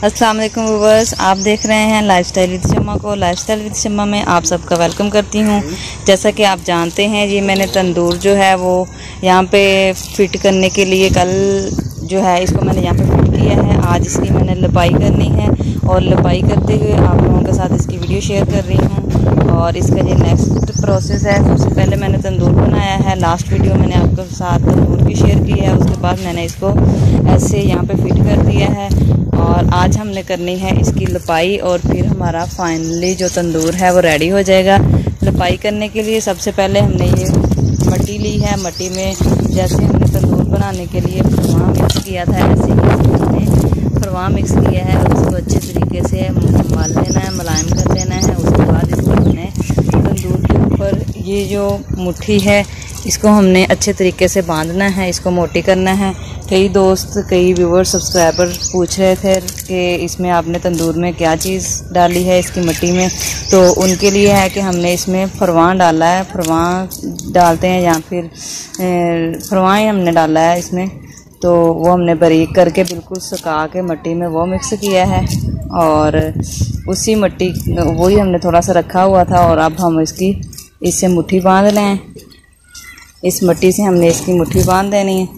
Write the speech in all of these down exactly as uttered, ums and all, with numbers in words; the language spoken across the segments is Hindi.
अस्सलाम वालेकुम व्यूअर्स, आप देख रहे हैं लाइफस्टाइल विद शम्मा को। लाइफस्टाइल विद शम्मा में आप सबका वेलकम करती हूं। जैसा कि आप जानते हैं, ये मैंने तंदूर जो है वो यहाँ पे फिट करने के लिए कल जो है इसको मैंने यहाँ पे फिट किया है। आज इसकी मैंने लिपाई करनी है और लिपाई करते हुए आप लोगों के साथ इसकी वीडियो शेयर कर रही हूँ। और इसका ये नेक्स्ट प्रोसेस है। सबसे पहले मैंने तंदूर बनाया है, लास्ट वीडियो मैंने आपके साथ तंदूर की शेयर की है। उसके बाद मैंने इसको ऐसे यहाँ पे फिट कर दिया है और आज हमने करनी है इसकी लिपाई और फिर हमारा फाइनली जो तंदूर है वो रेडी हो जाएगा। लिपाई करने के लिए सबसे पहले हमने ये मट्टी ली है। मट्टी में जैसे हमने तंदूर बनाने के लिए फरवा मिक्स किया था, ऐसे ही हमने फरवा मिक्स किया है और उसको अच्छे तरीके से मल लेना है, मुलायम कर लेना है। उसके बाद इसको हमने तंदूर के ऊपर ये जो मुट्ठी है इसको हमने अच्छे तरीके से बांधना है, इसको मोटी करना है। कई दोस्त, कई व्यूअर, सब्सक्राइबर पूछ रहे थे कि इसमें आपने तंदूर में क्या चीज़ डाली है इसकी मिट्टी में, तो उनके लिए है कि हमने इसमें फरवान डाला है। फरवान डालते हैं या फिर फरवान हमने डाला है इसमें, तो वो हमने बारीक करके बिल्कुल सुखा के मिट्टी में वो मिक्स किया है और उसी मिट्टी वही हमने थोड़ा सा रखा हुआ था और अब हम इसकी इससे मुट्ठी बांध लें। इस मिट्टी से हमने इसकी मुट्ठी बांध देनी है।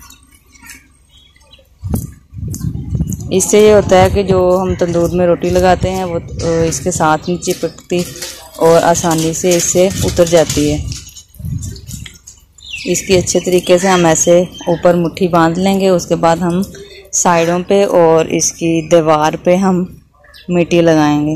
इससे ये होता है कि जो हम तंदूर में रोटी लगाते हैं वो इसके साथ नहीं चिपकती और आसानी से इससे उतर जाती है। इसकी अच्छे तरीके से हम ऐसे ऊपर मुट्ठी बांध लेंगे। उसके बाद हम साइडों पे और इसकी दीवार पे हम मिट्टी लगाएंगे।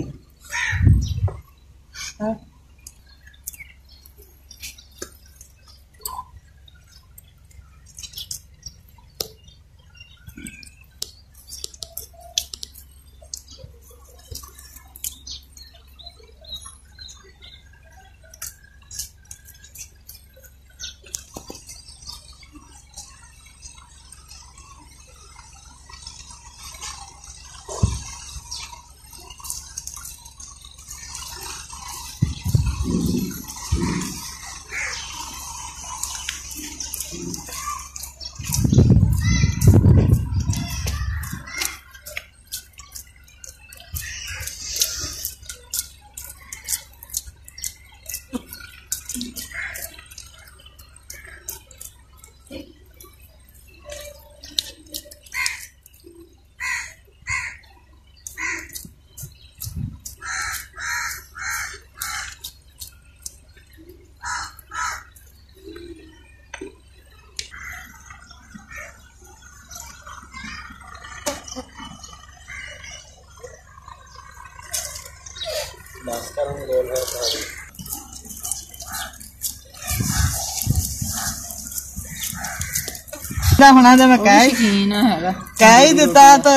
होना तो मैं कह कह ही देता तो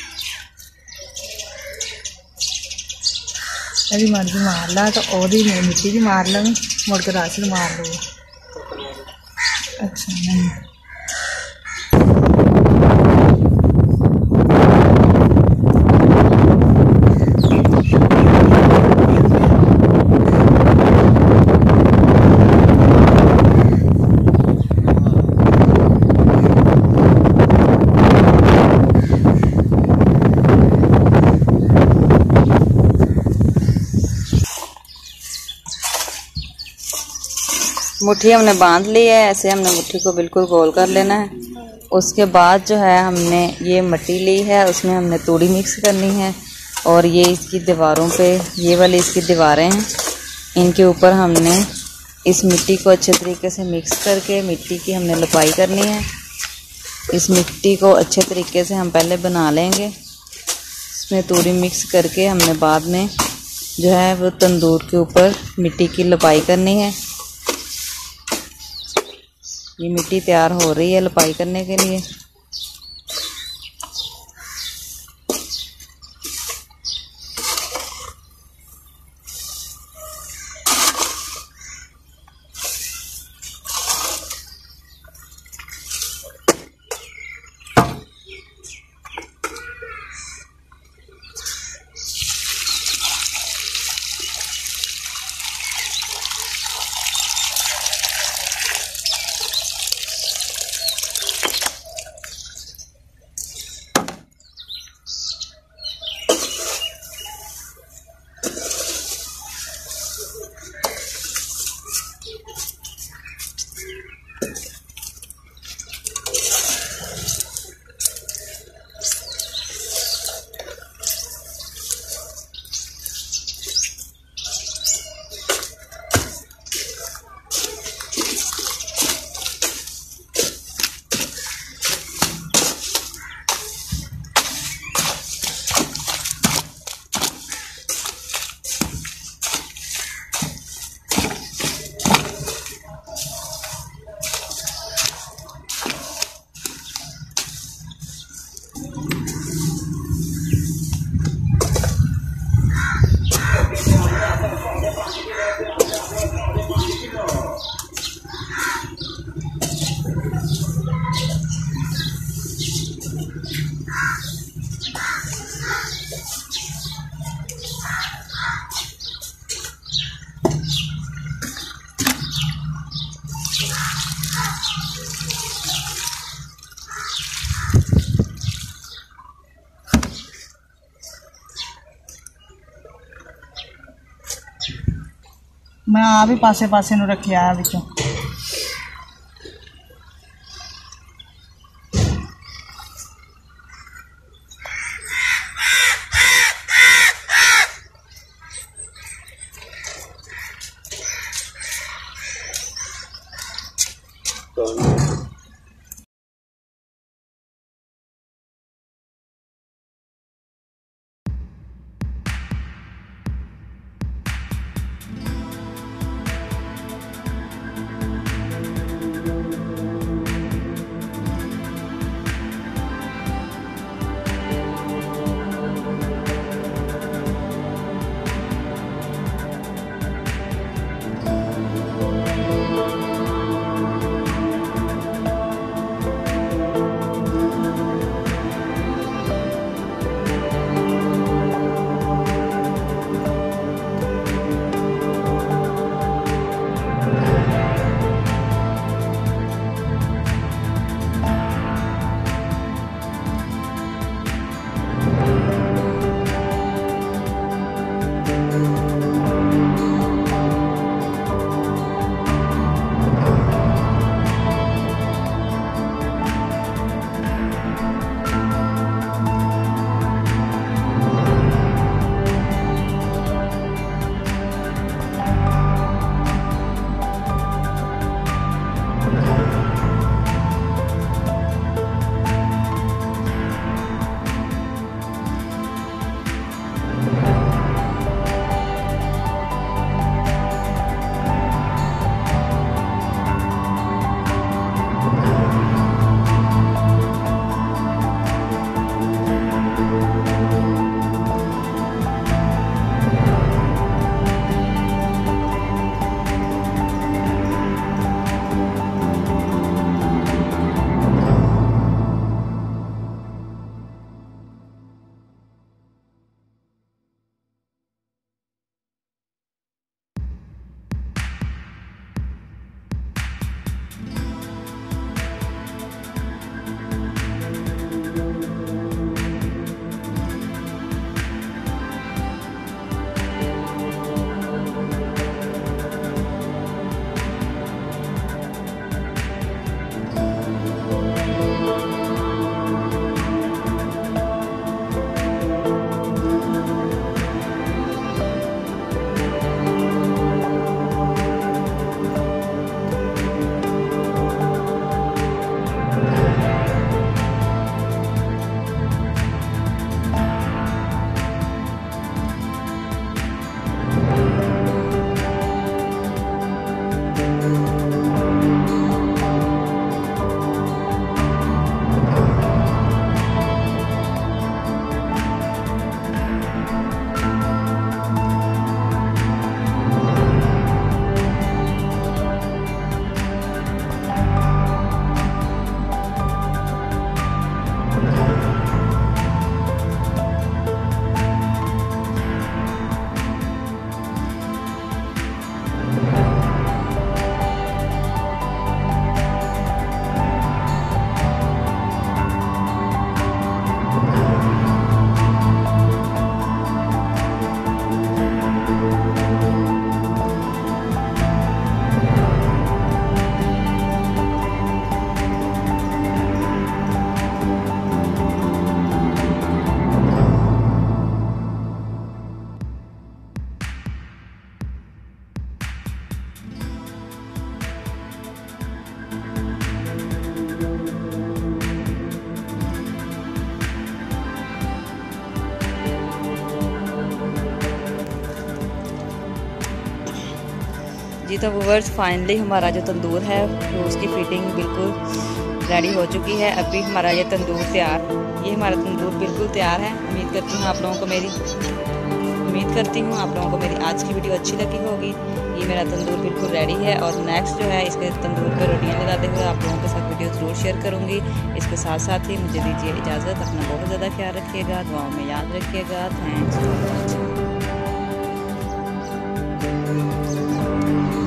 अभी मर्जी मार ला तो और ही मिट्टी भी मार ला, मुड़ के राशन मार लो। अच्छा नहीं मुट्ठी हमने बांध ली है। ऐसे हमने मुट्ठी को बिल्कुल गोल कर लेना है। उसके बाद जो है हमने ये मिट्टी ली है, उसमें हमने तूड़ी मिक्स करनी है और ये इसकी दीवारों पे, ये वाली इसकी दीवारें हैं, इनके ऊपर हमने इस मिट्टी को अच्छे तरीके से मिक्स करके मिट्टी की हमने लिपाई करनी है। इस मिट्टी को अच्छे तरीके से हम पहले बना लेंगे। इसमें तूड़ी मिक्स करके हमने बाद में जो है वो तंदूर के ऊपर मिट्टी की लिपाई करनी है। ये मिट्टी तैयार हो रही है लिपाई करने के लिए। मैं आ भी पासे पासे नूं रखिया विचों। जी तो व्यूअर्स फाइनली हमारा जो तंदूर है वो उसकी फिटिंग बिल्कुल रेडी हो चुकी है। अभी हमारा ये तंदूर तैयार ये हमारा तंदूर बिल्कुल तैयार है। उम्मीद करती हूँ आप लोगों को मेरी उम्मीद करती हूँ आप लोगों को मेरी आज की वीडियो अच्छी लगी होगी। ये मेरा तंदूर बिल्कुल रेडी है और नेक्स्ट जो है इसके तंदूर पर रोटियाँ लगाते हुए आप लोगों के साथ वीडियो ज़रूर शेयर करूँगी। इसके साथ साथ ही मुझे दीजिए इजाज़त। अपना बहुत ज़्यादा ख्याल रखिएगा, दुआओं में याद रखिएगा। Thanks for watching.